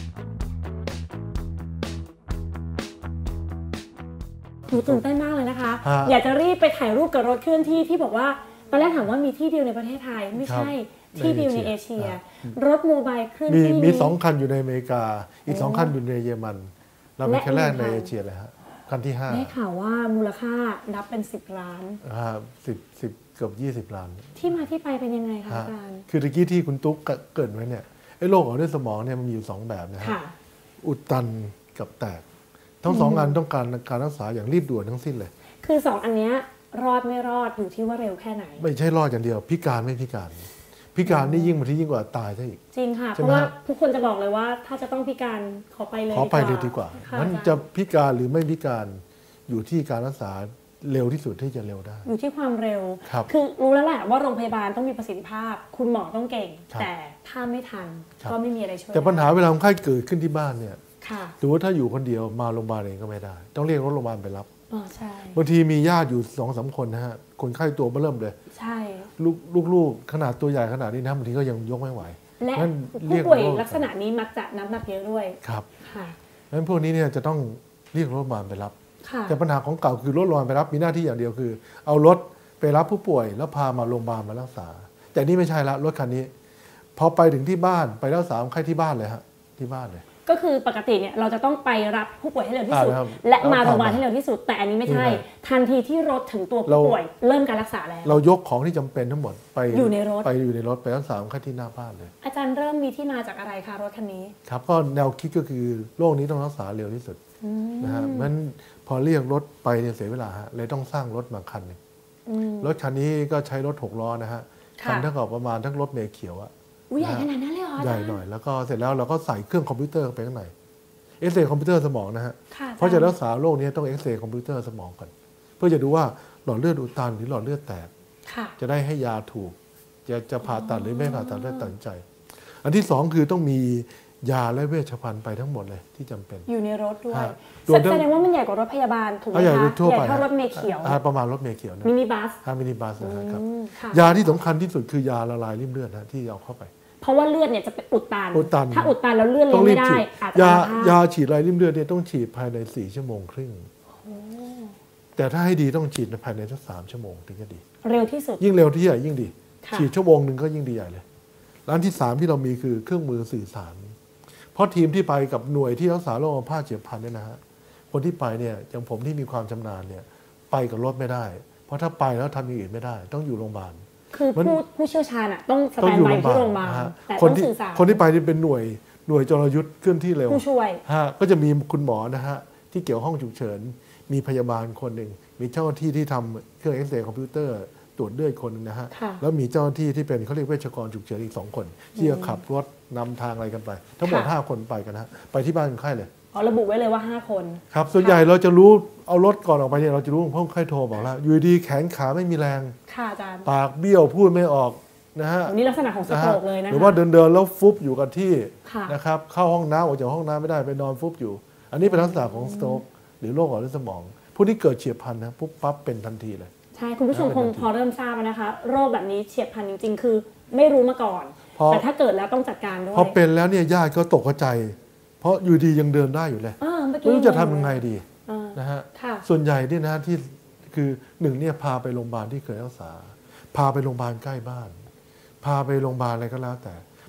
หนูตื่นเต้นมากเลยนะคะอยากจะรีบไปถ่ายรูปกับรถเคลื่อนที่ที่บอกว่าตอนแรกถามว่ามีที่เดียวในประเทศไทยไม่ใช่ที่เดียวในเอเชียรถโมบายเคลื่อนที่มีสองคันอยู่ในอเมริกาอีกสองคันอยู่ในเยอรมันเราเป็นคันแรกในเอเชียเลยฮะคันที่ห้าได้ข่าวว่ามูลค่านับเป็นสิบล้านครับสิบสิบเกือบยี่สิบล้านที่มาที่ไปเป็นยังไงคะอาจารย์คือตะกี้ที่คุณตุ๊กเกิดไว้เนี่ยไอ้โรคหลอดเลือดสมองเนี่ยมันมีอยู่สองแบบนะฮะอุดตันกับแตกทั้งสองอันต้องการการรักษาอย่างรีบด่วนทั้งสิ้นเลยคือสองอันนี้รอดไม่รอดอยู่ที่ว่าเร็วแค่ไหนไม่ใช่รอดอย่างเดียวพิการไม่พิการพิการนี่ยิ่งบางทียิ่งกว่าตายซะอีกจริงค่ะเพราะว่าทุกคนจะบอกเลยว่าถ้าจะต้องพิการขอไปเลยขอไปเลยดีกว่ามันจะพิการหรือไม่พิการอยู่ที่การรักษาเร็วที่สุดที่จะเร็วได้อยู่ที่ความเร็วคือรู้แล้วแหละว่าโรงพยาบาลต้องมีประสิทธิภาพคุณหมอต้องเก่งแต่ถ้าไม่ทันก็ไม่มีอะไรช่วยแต่ปัญหาเวลาคนไข้เกิดขึ้นที่บ้านเนี่ยสมมติถ้าอยู่คนเดียวมาโรงพยาบาลเองก็ไม่ได้ต้องเรียกรถโรงพยาบาลไปรับบางทีมีญาติอยู่สองสามคนนะฮะคนไข้ตัวเริ่มเลยใช่ลูกๆขนาดตัวใหญ่ขนาดนี้นะบางทีก็ยังยกไม่ไหวและผู้ป่วยลักษณะนี้มักจะน้ำหนักเยอะด้วยครับค่ะงั้นพวกนี้เนี่ยจะต้องเรียกรถโรงพยาบาลไปรับแต่ปัญหาของเก่าคือรถโรงพยาบาลไปรับมีหน้าที่อย่างเดียวคือเอารถไปรับผู้ป่วยแล้วพามาโรงพยาบาลมารักษาแต่นี่ไม่ใช่ละรถคันนี้พอไปถึงที่บ้านไปรักษาคนไข้ที่บ้านเลยฮะที่บ้านเลยก็คือปกติเนี่ยเราจะต้องไปรับผู้ป่วยให้เร็วที่สุดและมาโรงพยาบาลให้เร็วที่สุดแต่อันนี้ไม่ใช่ทันทีที่รถถึงตัวผู้ป่วยเริ่มการรักษาแล้วเรายกของที่จำเป็นทั้งหมดไปอยู่ในรถไปอยู่ในรถไปรักษาคนไข้ที่หน้าบ้านเลยอาจารย์เริ่มมีที่มาจากอะไรคะรถคันนี้ครับก็แนวคิดก็คือโรคนี้ต้องรักษาเร็วที่สุดนะฮะมันพอเรียกรถไปเนี่ยเสียเวลาฮะเลยต้องสร้างรถมาคันนึงรถคันนี้ก็ใช้รถหกล้อนะฮะคันเท่ากับประมาณทั้งรถเมล์เขียวอะใหญ่ขนาดนั้นเลยเหรอใหญ่หน่อยแล้วก็เสร็จแล้วเราก็ใส่เครื่องคอมพิวเตอร์ไปข้างในเอ็กซเรย์คอมพิวเตอร์สมองนะฮะเพราะจะรักษาโรคนี้ต้องเอ็กซเรย์คอมพิวเตอร์สมองก่อนเพื่อจะดูว่าหลอดเลือดอุดตันหรือหลอดเลือดแตกจะได้ให้ยาถูกจะจะผ่าตัดหรือไม่ผ่าตัดได้ตัดใจอันที่สองคือต้องมียาและเวชภัณฑ์ไปทั้งหมดเลยที่จำเป็นอยู่ในรถด้วยแสดงว่ามันใหญ่กว่ารถพยาบาลถูกไหมคะใหญ่เท่ารถเมล์เขียวประมาณรถเมล์เขียวมินิบัสมินิบัสนะครับยาที่สำคัญที่สุดคือยาละลายริ่มเลือดนะที่เอาเข้าไปเพราะว่าเลือดเนี่ยจะไปอุดตันอุดตันถ้าอุดตันแล้วเลือดเลี้ยงไม่ได้ยายาฉีดลายริ่มเลือดเนี่ยต้องฉีดภายในสี่ชั่วโมงครึ่งแต่ถ้าให้ดีต้องฉีดภายในสักสามชั่วโมงถึงจะดีเร็วที่สุดยิ่งเร็วที่ใหญ่ยิ่งดีฉีดชั่วโมงหนึ่งก็ยิ่งดีใหญ่เลยร้านที่สามที่เรามีคือเครื่องมือสื่อสารเพราะทีมที่ไปกับหน่วยที่รักษาโรคอัมพาตเฉียบพลันเนี่ยนะฮะคนที่ไปเนี่ยอย่างผมที่มีความชำนาญเนี่ยไปกับรถไม่ได้เพราะถ้าไปแล้วทำอย่างอื่นไม่ได้ต้องอยู่โรงพยาบาลคือผู้ผู้เชี่ยวชาญอ่ะต้องสแตนบายที่โรงพยาบาลแต่ต้องสื่อสารคนที่ไปนี่เป็นหน่วยหน่วยจรยุทธ์เคลื่อนที่เร็วผู้ช่วยฮะก็จะมีคุณหมอนะฮะที่เกี่ยวห้องฉุกเฉินมีพยาบาลคนหนึ่งมีเจ้าหน้าที่ที่ทำเครื่องเอ็กซเรย์คอมพิวเตอร์ตรวจเลือดคนนึงนะฮะแล้วมีเจ้าหน้าที่ที่เป็นเขาเรียกเวชกรฉุกเฉินอีกสองคนที่จะขับรถนำทางอะไรกันไปทั้งหมดห้าคนไปกันนะฮะไปที่บ้านคนไข้เลยอ๋อระบุไว้เลยว่าห้าคนครับส่วนใหญ่เราจะรู้เอารถก่อนออกไปเนี่ยเราจะรู้เพราะคนไข้โทรบอกแล้วอยู่ดีแขนขาไม่มีแรงค่ะอาจารย์ปากเบี้ยวพูดไม่ออกนะฮะนี่ลักษณะของสโตรกเลยนะหรือว่าเดินเดินแล้วฟุบอยู่กับที่นะครับเข้าห้องน้ำออกจากห้องน้ำไม่ได้ไปนอนฟุบอยู่อันนี้เป็นลักษณะของสโตรกหรือโรคหลอดเลือดสมองผู้ที่เกิดเฉียบพลันนะปุ๊บปั๊บเป็นทันทีเลยใช่คุณผู้ชมคงพอเริ่มทราบนะคะโรคแบบนี้เฉียบพลันจริงๆคือไม่รู้มาก่อนแต่ถ้าเกิดแล้วต้องจัดการด้วยพอเป็นแล้วเนี่ยญาติก็ตกใจเพราะอยู่ดียังเดินได้อยู่เลยไม่รู้จะทำยังไงดีนะฮะส่วนใหญ่เนี่ยนะที่คือหนึ่งเนี่ยพาไปโรงพยาบาลที่เคยรักษาพาไปโรงพยาบาลใกล้บ้านพาไปโรงพยาบาลอะไรก็แล้วแต่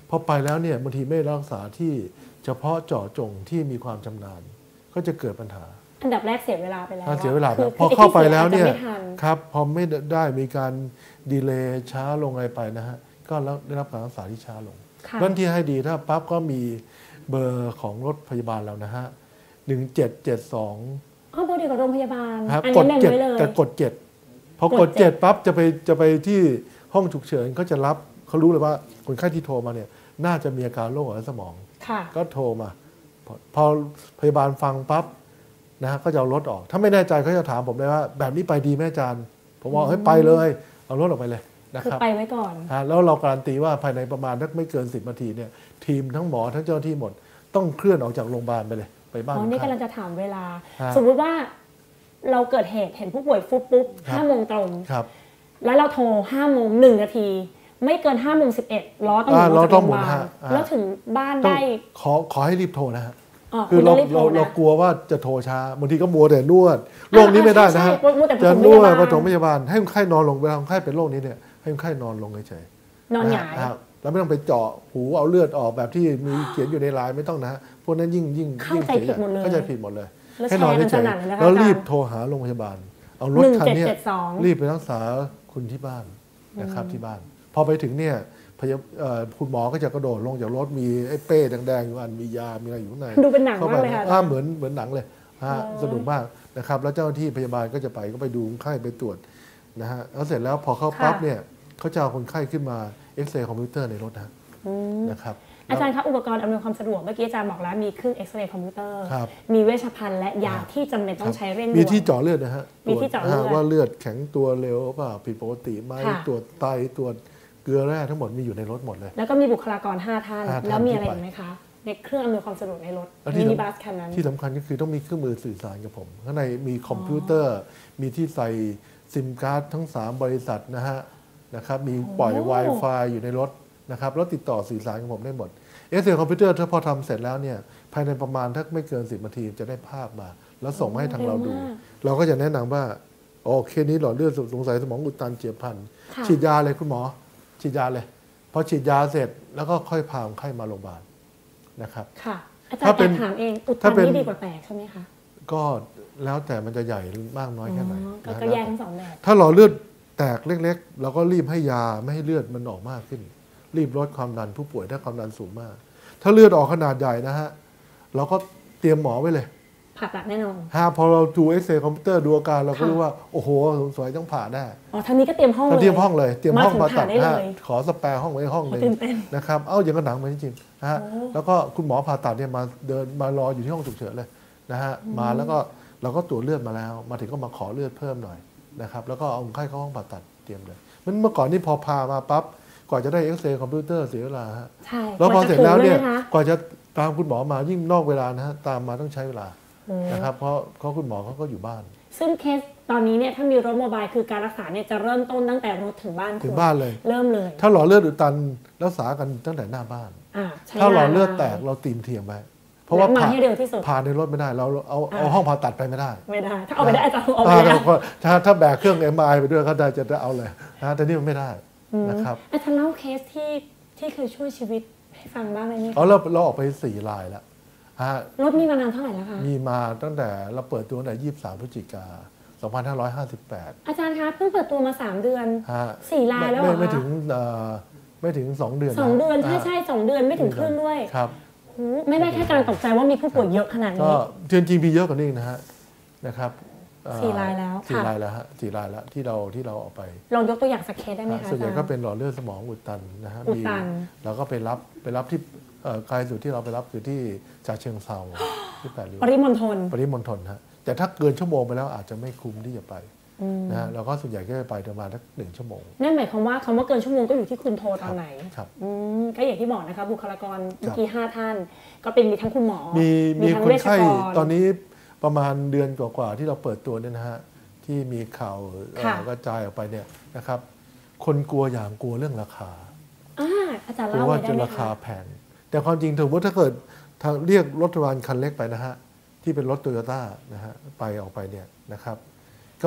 พอไปแล้วเนี่ยบางทีไม่รักษาที่เฉพาะเจาะจงที่มีความชำนาญก็จะเกิดปัญหาอันดับแรกเสียเวลาไปแล้วเสียเวลาพอเข้าไปแล้วเนี่ยครับพอไม่ได้มีการดีเลย์ช้าลงอะไรไปนะฮะก็ได้รับการรักษาที่ช้าลงนั่นที่ให้ดีถ้าปั๊บก็มีเบอร์ของรถพยาบาลแล้วนะฮะหนึ่งเจ็ดเจ็ดสองอ๋อเบอร์เดียวกับโรงพยาบาลอันนี้แบ่งไว้เลยแต่กดเจ็ดพอกดเจ็ดปั๊บจะไปจะไปที่ห้องฉุกเฉินเขาจะรับเขารู้เลยว่าคนไข้ที่โทรมาเนี่ยน่าจะมีอาการโรคหัวสมองก็โทรมาพอพยาบาลฟังปั๊บนะฮะก็จะเอารถออกถ้าไม่แน่ใจเขาจะถามผมเลยว่าแบบนี้ไปดีแม่อาจารย์ผมบอกเฮ้ยไปเลยเอารถออกไปเลยนะครับไปไว้ก่อนแล้วเราการันตีว่าภายในประมาณไม่เกินสิบนาทีเนี่ยทีมทั้งหมอทั้งเจ้าหน้าที่หมดต้องเคลื่อนออกจากโรงพยาบาลไปเลยไปบ้านอ๋อนี่กำลังจะถามเวลาสมมุติว่าเราเกิดเหตุเห็นผู้ป่วยฟุบปุ๊บห้าโมงตรงแล้วเราโทรห้าโมงหนึ่งนาทีไม่เกินห้าโมงสิบเอ็ดล้อต้องหมุนจากโรงพยาบาลแล้วถึงบ้านได้ขอขอให้รีบโทรนะฮะคือเราเราเรากลัวว่าจะโทรช้าบางทีก็มัวแต่นวดโรคนี้ไม่ได้นะฮะจะนวดปฐมพยาบาลให้คนไข้นอนลงเวลาคนไข้เป็นโรคนี้เนี่ยให้คนไข้นอนลงเฉยๆนอนหงายแล้วไม่ต้องไปเจาะหูเอาเลือดออกแบบที่มีเขียนอยู่ในลายไม่ต้องนะฮะพวกนั้นยิ่งยิ่งยิ่งเสียเข้าใจผิดหมดเลยให้นอนเฉยๆแล้วรีบโทรหาโรงพยาบาลเอารถคันนี้รีบไปรักษาคุณที่บ้านนะครับที่บ้านพอไปถึงเนี่ยคุณหมอก็จะกระโดดลงจากรถมีไอ้เป้แดงๆอยู่อันมียามีอะไรอยู่ข้างในดูเป็นหนังมากเลยค่ะเหมือนเหมือนหนังเลยฮะสนุกมากนะครับแล้วเจ้าหน้าที่พยาบาลก็จะไปก็ไปดูคนไข้ไปตรวจนะฮะแล้วเสร็จแล้วพอเข้าปั๊บเนี่ยเขาจะเอาคนไข้ขึ้นมาเอ็กซเรย์คอมพิวเตอร์ในรถนะครับอาจารย์ครับอุปกรณ์อำนวยความสะดวกเมื่อกี้อาจารย์บอกแล้วมีเครื่องเอ็กซเรย์คอมพิวเตอร์มีเวชภัณฑ์และยาที่จำเป็นต้องใช้เร่งด่วนมีที่เจาะเลือดนะฮะมีที่เจาะเลือดว่าเลือดแข็งตัวเร็วเปล่าผิดปกติไหมตรวจไตตรวจเกลือแร่ทั้งหมดมีอยู่ในรถหมดเลยแล้วก็มีบุคลากรห้าท่านแล้วมีอะไรอีกไหมคะในเครื่องอำนวยความสะดวกในรถมินิบัสคันนั้นที่สำคัญก็คือต้องมีเครื่องมือสื่อสารกับผมข้างในมีคอมพิวเตอร์มีที่ใส่ซิมการ์ดทั้งสามบริษัทนะฮะนะครับมีปล่อย Wi-Fi อยู่ในรถนะครับแล้วติดต่อสื่อสารกับผมได้หมดเอ็กซเรย์คอมพิวเตอร์ถ้าพอทำเสร็จแล้วเนี่ยภายในประมาณถ้าไม่เกินสิบนาทีจะได้ภาพมาแล้วส่งมาให้ทางเราดูเราก็จะแนะนำว่าโอเคนี้หลอดเลือดสงสัยสมองอุดตันเฉียบพลันฉีดยาเลยคุณหมอฉีดยาเลยพอฉีดยาเสร็จแล้วก็ค่อยพาคนไข้มาโรงพยาบาลนะครับค่ะอาจารย์ถามเองอุดตันนี่ดีกว่าแตกใช่ไหมคะก็แล้วแต่มันจะใหญ่มากน้อยแค่ไหนก็แยกทั้งสองแบบถ้าหลอดเลือดแตกเล็กๆเราก็รีบให้ยาไม่ให้เลือดมันออกมากขึ้นรีบลดความดันผู้ป่วยถ้าความดันสูงมากถ้าเลือดออกขนาดใหญ่นะฮะเราก็เตรียมหมอไว้เลยผ่าตัดแน่นอนฮะพอเราดูเอ็กซเรย์คอมพิวเตอร์ดูอาการเราก็รู้ว่าโอ้โหสวยต้องผ่าได้อ๋อท่านนี้ก็เตรียมห้องเลยเตรียมห้องเลยเตรียมห้องผ่าตัดฮะขอสแปร์ห้องไว้ห้องนึงนะครับเอ้าอย่างกระหนังมาจริงๆนะฮะแล้วก็คุณหมอผ่าตัดเนี่ยมาเดินมารออยู่ที่ห้องฉุกเฉินเลยนะฮะมาแล้วก็เราก็ตรวจเลือดมาแล้วมาถึงก็มาขอเลือดเพิ่มหน่อยนะครับแล้วก็เอาคนไข้เข้าห้องผ่าตัดเตรียมเลยมันเมื่อก่อนนี่พอพามาปั๊บกว่าจะได้เอ็กซเรย์คอมพิวเตอร์เสียเวลาฮะแล้วพอเสร็จแล้วเนี่ยกว่าจะตามคุณหมอมายิ่งนอกเวลานะฮะตามมาต้องใช้เวลานะครับเพราะเขาคุณหมอเขาก็อยู่บ้านซึ่งเคสตอนนี้เนี่ยถ้ามีรถโมบายคือการรักษาเนี่ยจะเริ่มต้นตั้งแต่รถถึงบ้านถึงบ้านเลยเริ่มเลยถ้าหลอดเลือดอุดตันรักษากันตั้งแต่หน้าบ้านถ้าหลอดเลือดแตกเราตีมเทียมไปเพราะว่าผ่าผ่าในรถไม่ได้เราเอาเอาห้องผ่าตัดไปไม่ได้ไม่ได้ถ้าเอาไปได้อาจารย์เอาไปได้ถ้าถ้าแบกเครื่อง เอ็ม ไอ ไปด้วยก็ได้จะได้เอาเลยนะแต่นี่มันไม่ได้นะครับอาจารย์เล่าเคสที่ที่เคยช่วยชีวิตให้ฟังบ้างไหมนี่อ๋อเราเราออกไปสี่รายแล้วรถมีมานานเท่าไหร่แล้วคะมีมาตั้งแต่เราเปิดตัวตั้งแต่ยี่สิบสามพฤศจิกาสองพันห้าร้อยห้าสิบแปดอาจารย์คะเพิ่งเปิดตัวมาสามเดือนสี่รายแล้วเหรอไม่ถึงไม่ถึงสองเดือนสองเดือนใช่ใช่สองเดือนไม่ถึงครึ่งด้วยครับไม่ได้แค่การตกใจว่ามีผู้ป่วยเยอะขนาดนี้ก็จริงจริงมีเยอะกว่านี้นะฮะนะครับสี่รายแล้วสี่รายแล้วฮะสี่รายแล้วที่เราที่เราออกไปลองยกตัวอย่างสักเคสได้ไหมคะส่วนใหญ่ก็เป็นหลอดเลือดสมองอุดตันนะฮะมีเราก็ไปรับไปรับที่ไกลสุดที่เราไปรับคือที่ฉะเชิงเทราที่แปดริ้วปริมณฑลปริมณฑลฮะแต่ถ้าเกินชั่วโมงไปแล้วอาจจะไม่คุ้มที่จะไปนะฮะเราก็ส่วนใหญ่ก็จะไปประมาณสักหนึ่งชั่วโมงนั่นหมายความว่าคำว่าเกินชั่วโมงก็อยู่ที่คุณโทรตอนไหนครับก็อย่างที่บอกนะคะบุคลากรเมื่อกี้ห้าท่านก็เป็นมีทั้งคุณหมอมีมีคนไข้ตอนนี้ประมาณเดือนกว่าๆที่เราเปิดตัวเนี่ยนะฮะที่มีข่าวกระจายออกไปเนี่ยนะครับคนกลัวอย่างกลัวเรื่องราคาอาจารย์เล่าว่าจะราคาแพงแต่ความจริงถือว่าถ้าเกิดทางเรียกรถพยาบาลคันเล็กไปนะฮะที่เป็นรถโตโยต้านะฮะไปออกไปเนี่ยนะครับก็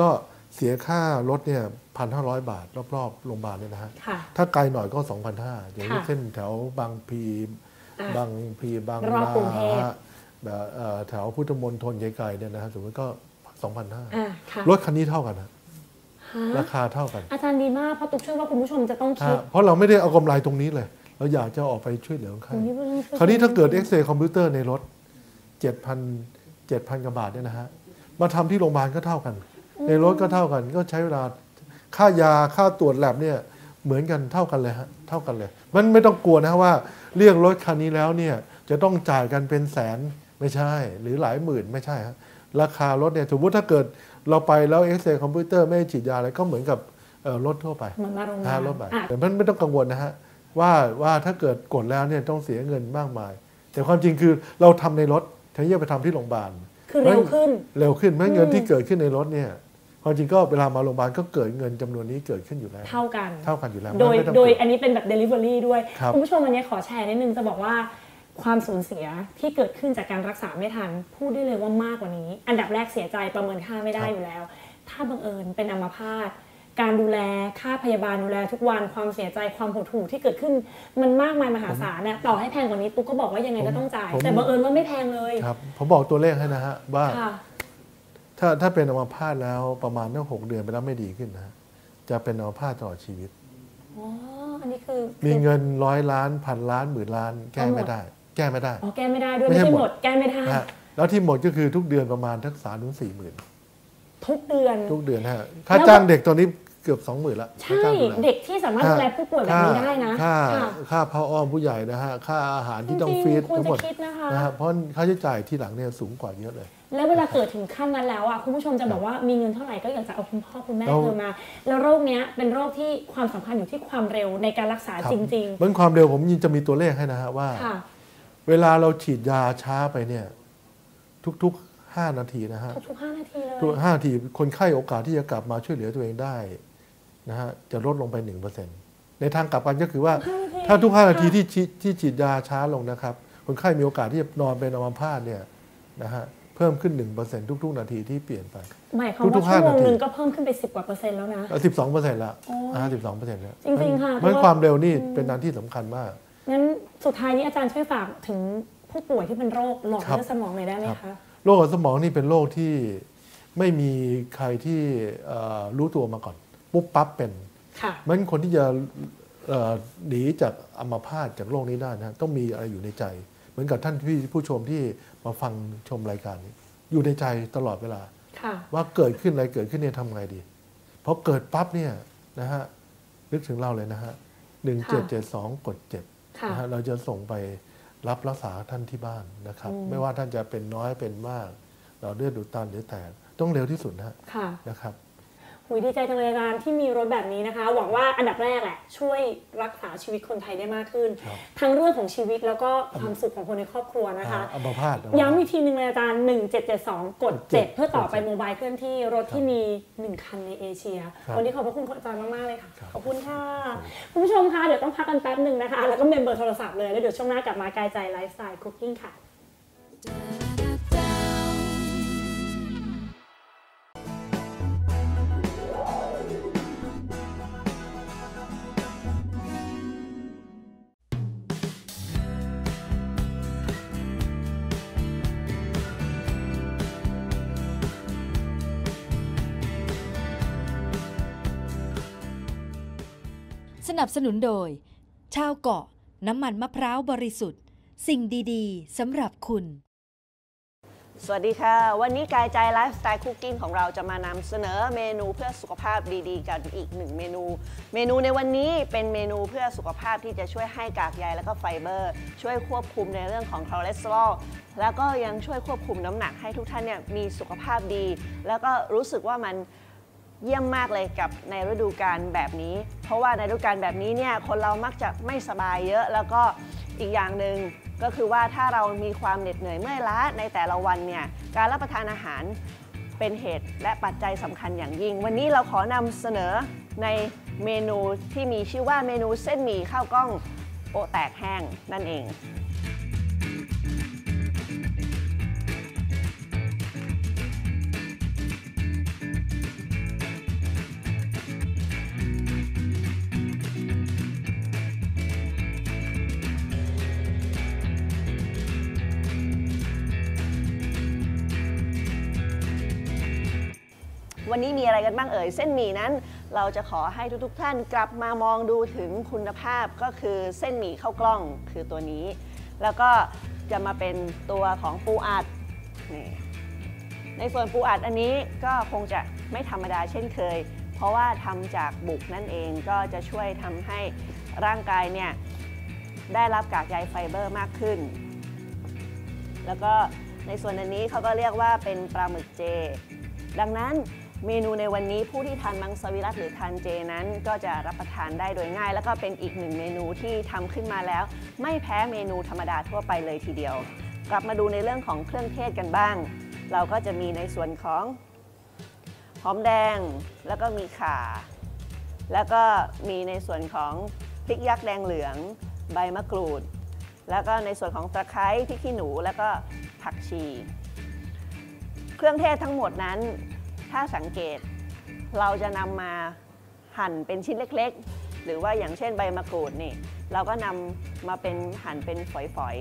เสียค่ารถเนี่ยพันห้าร้อยบาทรอบๆโรงพยาบาลเนี่ยนะฮะถ้าไกลหน่อยก็สองพันห้าอย่างเช่นแถวบางพีบางพีบางนาแบบแถวพุทธมณฑลไกลๆเนี่ยนะฮะสมมติก็สองพันห้ารถคันนี้เท่ากันนะราคาเท่ากันอาจารย์ดีมากเพราะตุ๊กเชื่อว่าคุณผู้ชมจะต้องคิดเพราะเราไม่ได้เอากำไรตรงนี้เลยเราอยากจะออกไปช่วยเหลือคนไข้คราวนี้ถ้าเกิดเอ็กซเรย์คอมพิวเตอร์ในรถเจ็ดพันเจ็ดพันกว่าบาทเนี่ยนะฮะมาทำที่โรงพยาบาลก็เท่ากันในรถก็เท่ากันก็ใช้เวลาค่ายาค่าตรวจแลบเนี่ยเหมือนกันเท่ากันเลยฮะเท่ากันเลยมันไม่ต้องกลัวนะว่าเรียกรถคันนี้แล้วเนี่ยจะต้องจ่ายกันเป็นแสนไม่ใช่หรือหลายหมื่นไม่ใช่ฮะราคารถเนี่ยสมมติถ้าเกิดเราไปแล้วเอ็กซเรย์คอมพิวเตอร์ไม่ฉีดยาอะไรก็เหมือนกับรถทั่วไปรถไปแต่มันไม่ต้องกังวลนะฮะว่าว่าถ้าเกิดกดแล้วเนี่ยต้องเสียเงินมากมายแต่ความจริงคือเราทำในรถแทนที่จะไปทำที่โรงพยาบาลคือเร็วขึ้นเร็วขึ้นแม้เงินที่เกิดขึ้นในรถเนี่ยความจริงก็เวลามาโรงพยาบาลก็เกิดเงินจำนวนนี้เกิดขึ้นอยู่แล้วเท่ากันเท่ากันอยู่แล้วโดยโดยอันนี้เป็นแบบ delivery ด้วยคุณผู้ชมวันนี้ขอแชร์นิดนึงจะบอกว่าความสูญเสียที่เกิดขึ้นจากการรักษาไม่ทันพูดได้เลยว่ามากกว่านี้อันดับแรกเสียใจประเมินค่าไม่ได้อยู่แล้วถ้าบังเอิญเป็นอัมพาตการดูแลค่าพยาบาลดูแลทุกวันความเสียใจความหดหู่ที่เกิดขึ้นมันมากมายมหาศาลเนี่ยต่อให้แพงกว่านี้ตุ๊กก็บอกว่ายังไงก็ต้องจ่ายแต่บังเอิญว่าไม่แพงเลยครับผมบอกตัวเลขให้นะฮะว่าถ้าถ้าเป็นอัมพาตแล้วประมาณตั้งหกเดือนไปแล้วไม่ดีขึ้นนะจะเป็นอัมพาตตลอดชีวิตอ๋ออันนี้คือมีเงินร้อยล้านพันล้านหมื่นล้านแก้ไม่ได้แก้ไม่ได้อ๋อแก้ไม่ได้ด้วยไม่ใช่หมดแก้ไม่ได้แล้วที่หมดก็คือทุกเดือนประมาณทั้งสามถึงสี่หมื่นทุกเดือนทุกเดือนฮะค่าจ้างเด็กตอนนี้เกือบสองหมื่นละใช่เด็กที่สามารถดูแลผู้ป่วยแบบนี้ได้นะค่าค่าผ้าอ้อมผู้ใหญ่นะฮะค่าอาหารที่ต้องฟีดทั้งหมดนะฮะเพราะค่าใช้จ่ายที่หลังเนี่ยสูงกว่าเยอะเลยแล้วเวลาเกิดถึงขั้นนั้นแล้วอ่ะคุณผู้ชมจะบอกว่ามีเงินเท่าไหร่ก็อยากจะเอาคุณพ่อคุณแม่เธอมาแล้วโรคเนี้ยเป็นโรคที่ความสำคัญอยู่ที่ความเร็วในการรักษาจริงๆเรื่องความเร็วผมยินจะมีตัวเลขให้นะฮะว่าเวลาเราฉีดยาช้าไปเนี่ยทุกๆห้านาทีนะฮะทุกๆห้านาทีเลยทุกห้านาทีคนไข้โอกาสที่จะกลับมาช่วยเหลือตัวเองได้นะฮะจะลดลงไป หนึ่งเปอร์เซ็นต์ ในทางกลับกันก็คือว่าถ้าทุกห้านาทีที่ที่ฉีดยาช้าลงนะครับคนไข้มีโอกาสที่จะนอนเป็นอัมพาตเนี่ยนะฮะเพิ่มขึ้น หนึ่งเปอร์เซ็นต์ ทุกๆนาทีที่เปลี่ยนไปหมายความว่าชั่วโมงนึงก็เพิ่มขึ้นไปสิบกว่าเปอร์เซ็นต์แล้วนะสิบสองเปอร์เซ็นต์ละอ่าสิบสองเปอร์เซ็นต์แล้วจริงๆค่ะมันความเร็วนี่เป็นอันที่สำคัญมากงั้นสุดท้ายนี้อาจารย์ช่วยฝากถึงผู้ป่วยที่เป็นโรคหลอดเลือดสมองหน่อยได้ไหมคะโรคหลอดสมองนี่เป็นโรคที่ไม่มีใครที่รู้ตัวมาก่อนปุ๊บปั๊บเป็นมันคนที่จะหนีจากอัมพาตจากโรคนี้ได้นะต้องมีอะไรอยู่ในใจเหมือนกับท่านผู้ชมที่มาฟังชมรายการนี้อยู่ในใจตลอดเวลาว่าเกิดขึ้นอะไรเกิดขึ้นเนี่ยทำไงดีเพราะเกิดปั๊บเนี่ยนะฮะนึกถึงเราเลยนะฮะหนึ่งเจ็ดเจ็ดสองกดเจ็ดนะฮะเราจะส่งไปรับรักษาท่านที่บ้านนะครับไม่ว่าท่านจะเป็นน้อยเป็นมากเราเลือดอุดตันหรือแตกต้องเร็วที่สุดนะนะครับหุยดีใจจังเลยการที่มีรถแบบนี้นะคะหวังว่าอันดับแรกแหละช่วยรักษาชีวิตคนไทยได้มากขึ้นทั้งเรื่องของชีวิตแล้วก็ความสุขของคนในครอบครัวนะคะอัมพาตย้ำอีกทีหนึ่งเลยอาจารย์หนึ่งเจ็ดเจ็ดสองกดเจ็ดเพื่อต่อไปโมบายเคลื่อนที่รถที่มีหนึ่งคันในเอเชียวันนี้ขอบพระคุณอาจารย์มากๆเลยค่ะขอบคุณค่ะคุณผู้ชมคะเดี๋ยวต้องพักกันแป๊บนึงนะคะแล้วก็เมมเบอร์โทรศัพท์เลยแล้วเดี๋ยวช่วงหน้ากลับมากายใจไลฟ์สไตล์คุกกิ้งค่ะสนับสนุนโดยชาวเกาะน้ำมันมะพร้าวบริสุทธิ์สิ่งดีๆสำหรับคุณสวัสดีค่ะวันนี้กายใจไลฟ์สไตล์คุกกิ้งของเราจะมานำเสนอเมนูเพื่อสุขภาพดีๆกันอีกหนึ่งเมนูเมนูในวันนี้เป็นเมนูเพื่อสุขภาพที่จะช่วยให้กากใยและก็ไฟเบอร์ช่วยควบคุมในเรื่องของคอเลสเตอรอลแล้วก็ยังช่วยควบคุมน้ำหนักให้ทุกท่านเนี่ยมีสุขภาพดีแล้วก็รู้สึกว่ามันเยี่ยมมากเลยกับในฤดูกาลแบบนี้เพราะว่าในฤดูกาลแบบนี้เนี่ยคนเรามักจะไม่สบายเยอะแล้วก็อีกอย่างหนึ่งก็คือว่าถ้าเรามีความเหน็ดเหนื่อยเมื่อยล้าในแต่ละวันเนี่ยการรับประทานอาหารเป็นเหตุและปัจจัยสำคัญอย่างยิ่งวันนี้เราขอนำเสนอในเมนูที่มีชื่อว่าเมนูเส้นหมี่ข้าวกล้องโปะแตกแห้งนั่นเองวันนี้มีอะไรกันบ้างเอ่ยเส้นหมี่นั้นเราจะขอให้ทุกๆท่านกลับมามองดูถึงคุณภาพก็คือเส้นหมี่ข้าวกล้องคือตัวนี้แล้วก็จะมาเป็นตัวของปูอัดนี่ในส่วนปูอัดอันนี้ก็คงจะไม่ธรรมดาเช่นเคยเพราะว่าทำจากบุกนั่นเองก็จะช่วยทำให้ร่างกายเนี่ยได้รับกากใยไฟเบอร์มากขึ้นแล้วก็ในส่วนอันนี้เขาก็เรียกว่าเป็นปลาหมึกเจดังนั้นเมนูในวันนี้ผู้ที่ทานมังสวิรัติหรือทานเจนั้นก็จะรับประทานได้โดยง่ายแล้วก็เป็นอีกหนึ่งเมนูที่ทำขึ้นมาแล้วไม่แพ้เมนูธรรมดาทั่วไปเลยทีเดียวกลับมาดูในเรื่องของเครื่องเทศกันบ้างเราก็จะมีในส่วนของหอมแดงแล้วก็มีข่าแล้วก็มีในส่วนของพริกยักษ์แดงเหลืองใบมะกรูดแล้วก็ในส่วนของตะไคร้พริกขี้หนูแล้วก็ผักชีเครื่องเทศทั้งหมดนั้นถ้าสังเกตเราจะนำมาหั่นเป็นชิ้นเล็กๆหรือว่าอย่างเช่นใบมะกรูดนี่เราก็นำมาเป็นหั่นเป็นฝอย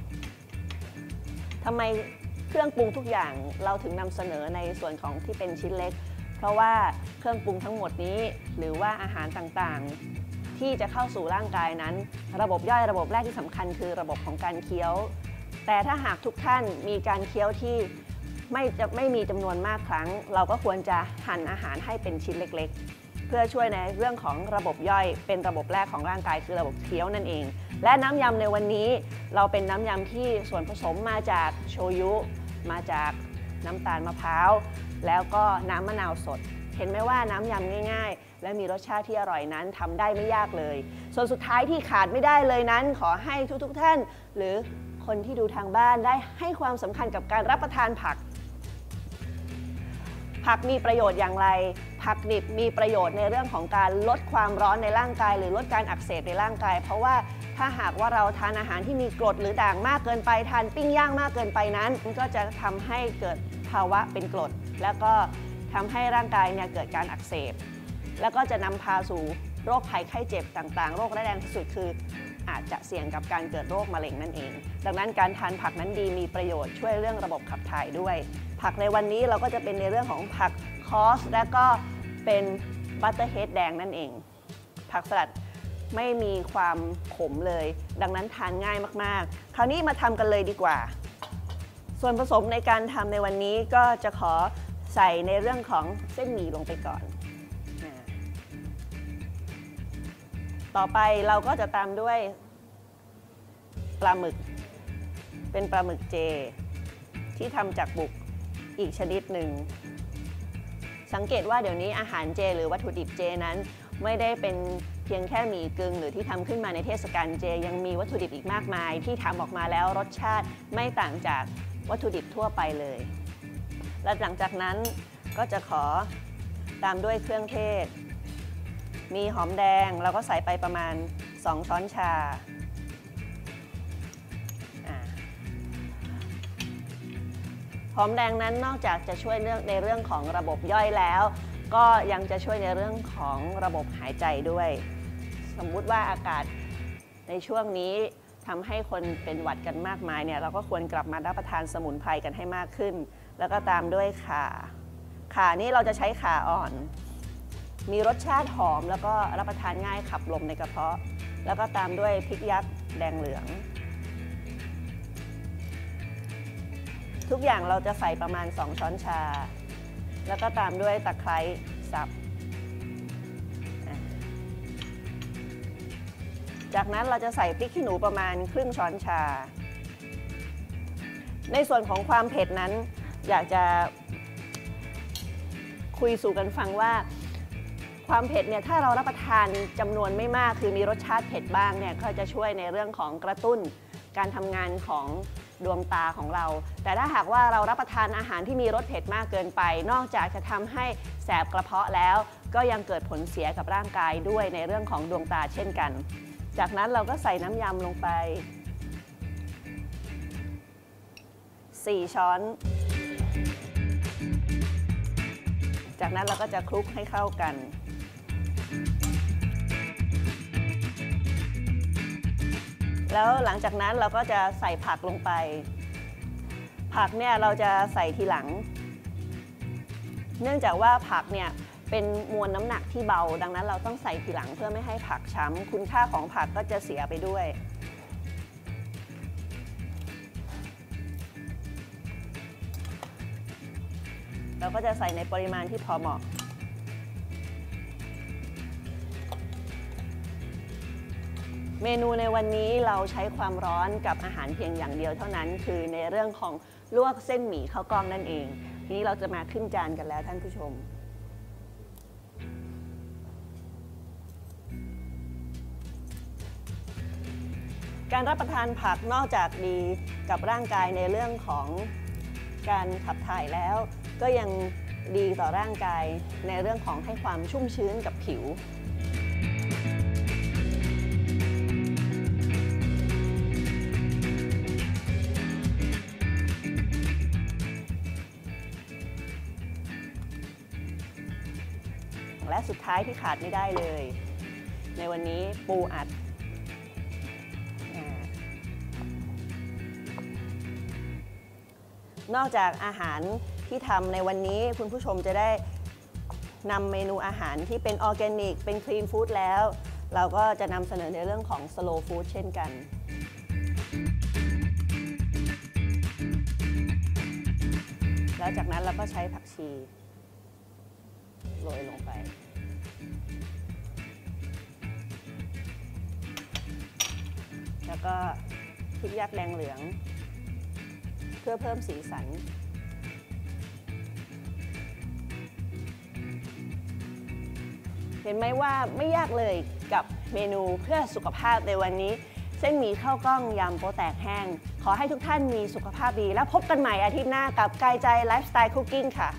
ๆทำไมเครื่องปรุงทุกอย่างเราถึงนำเสนอในส่วนของที่เป็นชิ้นเล็กเพราะว่าเครื่องปรุงทั้งหมดนี้หรือว่าอาหารต่างๆที่จะเข้าสู่ร่างกายนั้นระบบย่อยระบบแรกที่สำคัญคือระบบของการเคี้ยวแต่ถ้าหากทุกท่านมีการเคี้ยวที่ไม่จะไม่มีจำนวนมากครั้งเราก็ควรจะหั่นอาหารให้เป็นชิ้นเล็กๆเพื่อช่วยในเรื่องของระบบย่อยเป็นระบบแรกของร่างกายคือระบบเคี้ยวนั่นเองและน้ำยำในวันนี้เราเป็นน้ำยำที่ส่วนผสมมาจากโชยุมาจากน้ำตาลมะพร้าวแล้วก็น้ำมะนาวสดเห็นไหมว่าน้ำยำง่ายๆและมีรสชาติที่อร่อยนั้นทำได้ไม่ยากเลยส่วนสุดท้ายที่ขาดไม่ได้เลยนั้นขอให้ทุกๆท่านหรือคนที่ดูทางบ้านได้ให้ความสำคัญกับการรับประทานผักผักมีประโยชน์อย่างไรผักดิบมีประโยชน์ในเรื่องของการลดความร้อนในร่างกายหรือลดการอักเสบในร่างกายเพราะว่าถ้าหากว่าเราทานอาหารที่มีกรดหรือด่างมากเกินไปทานปิ้งย่างมากเกินไปนั้นมันก็จะทำให้เกิดภาวะเป็นกรดแล้วก็ทำให้ร่างกายเนี่ยเกิดการอักเสบแล้วก็จะนำพาสู่โรคภัยไข้เจ็บต่างๆโรคร้ายแรงที่สุดคืออาจจะเสี่ยงกับการเกิดโรคมะเร็งนั่นเองดังนั้นการทานผักนั้นดีมีประโยชน์ช่วยเรื่องระบบขับถ่ายด้วยผักในวันนี้เราก็จะเป็นในเรื่องของผักคอสและก็เป็นบัตเตอร์เฮดแดงนั่นเองผักสลัดไม่มีความขมเลยดังนั้นทานง่ายมากๆคราวนี้มาทำกันเลยดีกว่าส่วนผสมในการทำในวันนี้ก็จะขอใส่ในเรื่องของเส้นหมี่ลงไปก่อนต่อไปเราก็จะตามด้วยปลาหมึกเป็นปลาหมึกเจที่ทำจากบุกอีกชนิดหนึ่งสังเกตว่าเดี๋ยวนี้อาหารเจหรือวัตถุดิบเจนั้นไม่ได้เป็นเพียงแค่หมี่กึ่งหรือที่ทำขึ้นมาในเทศกาลเจยังมีวัตถุดิบอีกมากมายที่ทำออกมาแล้วรสชาติไม่ต่างจากวัตถุดิบทั่วไปเลยและหลังจากนั้นก็จะขอตามด้วยเครื่องเทศมีหอมแดงเราก็ใส่ไปประมาณสองช้อนชาหอมแดงนั้นนอกจากจะช่วยในเรื่องของระบบย่อยแล้วก็ยังจะช่วยในเรื่องของระบบหายใจด้วยสมมุติว่าอากาศในช่วงนี้ทำให้คนเป็นหวัดกันมากมายเนี่ยเราก็ควรกลับมารับประทานสมุนไพรกันให้มากขึ้นแล้วก็ตามด้วยข่าข่านี่เราจะใช้ข่าอ่อนมีรสชาติหอมแล้วก็รับประทานง่ายขับลมในกระเพาะแล้วก็ตามด้วยพริกยักษ์แดงเหลืองทุกอย่างเราจะใส่ประมาณสองช้อนชาแล้วก็ตามด้วยตะไคร้สับจากนั้นเราจะใส่พริกขี้หนูประมาณครึ่งช้อนชาในส่วนของความเผ็ดนั้นอยากจะคุยสู่กันฟังว่าความเผ็ดเนี่ยถ้าเรารับประทานจำนวนไม่มากคือมีรสชาติเผ็ดบ้างเนี่ยก็จะช่วยในเรื่องของกระตุ้นการทำงานของดวงตาของเราแต่ถ้าหากว่าเรารับประทานอาหารที่มีรสเผ็ดมากเกินไปนอกจากจะทำให้แสบกระเพาะแล้วก็ยังเกิดผลเสียกับร่างกายด้วยในเรื่องของดวงตาเช่นกันจากนั้นเราก็ใส่น้ำยำลงไปสี่ช้อนจากนั้นเราก็จะคลุกให้เข้ากันแล้วหลังจากนั้นเราก็จะใส่ผักลงไปผักเนี่ยเราจะใส่ทีหลังเนื่องจากว่าผักเนี่ยเป็นมวลน้ำหนักที่เบาดังนั้นเราต้องใส่ทีหลังเพื่อไม่ให้ผักช้ำคุณค่าของผักก็จะเสียไปด้วยเราก็จะใส่ในปริมาณที่พอเหมาะเมนูในวันนี้เราใช้ความร้อนกับอาหารเพียงอย่างเดียวเท่านั้นคือในเรื่องของลวกเส้นหมี่ข้าวกล้องนั่นเองทีนี้เราจะมาขึ้นจานกันแล้วท่านผู้ชมการรับประทานผักนอกจากดีกับร่างกายในเรื่องของการขับถ่ายแล้วก็ยังดีต่อร่างกายในเรื่องของให้ความชุ่มชื้นกับผิวและสุดท้ายที่ขาดไม่ได้เลยในวันนี้ปูอัดนอกจากอาหารที่ทำในวันนี้คุณผู้ชมจะได้นำเมนูอาหารที่เป็นออร์แกนิกเป็นคลีนฟู้ดแล้วเราก็จะนำเสนอในเรื่องของสโลว์ฟู้ดเช่นกันแล้วจากนั้นเราก็ใช้ผักชีโรยลงไปแล้วก็พริกยักษ์แดงเหลืองเพื่อเพิ่มสีสันเห็นไหมว่าไม่ยากเลยกับเมนูเพื่อสุขภาพในวันนี้เส้นหมี่ข้าวกล้องยำโป๊แตกแห้งขอให้ทุกท่านมีสุขภาพดีแล้วพบกันใหม่อาทิตย์หน้ากับกายใจไลฟ์สไตล์คุกกิ้งค่ะ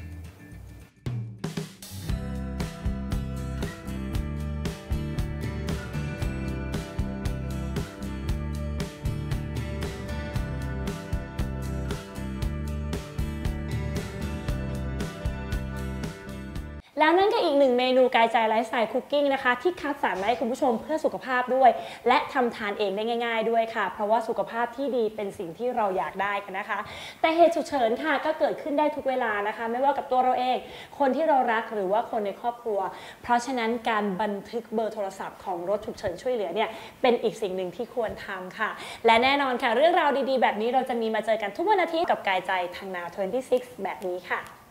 แล้วนั่นก็อีกหนึ่งเมนูกายใจไลฟ์สไตล์คุกกิ้งนะคะที่คัดสรรมาให้คุณผู้ชมเพื่อสุขภาพด้วยและทำทานเองได้ง่ายๆด้วยค่ะเพราะว่าสุขภาพที่ดีเป็นสิ่งที่เราอยากได้กันนะคะแต่เหตุฉุกเฉินค่ะก็เกิดขึ้นได้ทุกเวลานะคะไม่ว่ากับตัวเราเองคนที่เรารักหรือว่าคนในครอบครัวเพราะฉะนั้นการบันทึกเบอร์โทรศัพท์ของรถฉุกเฉินช่วยเหลือเนี่ยเป็นอีกสิ่งหนึ่งที่ควรทำค่ะและแน่นอนค่ะเรื่องราวดีๆแบบนี้เราจะมีมาเจอกันทุกวันอาทิตย์กับกายใจทางนาวยี่สิบหกแบบนี้ค่ะ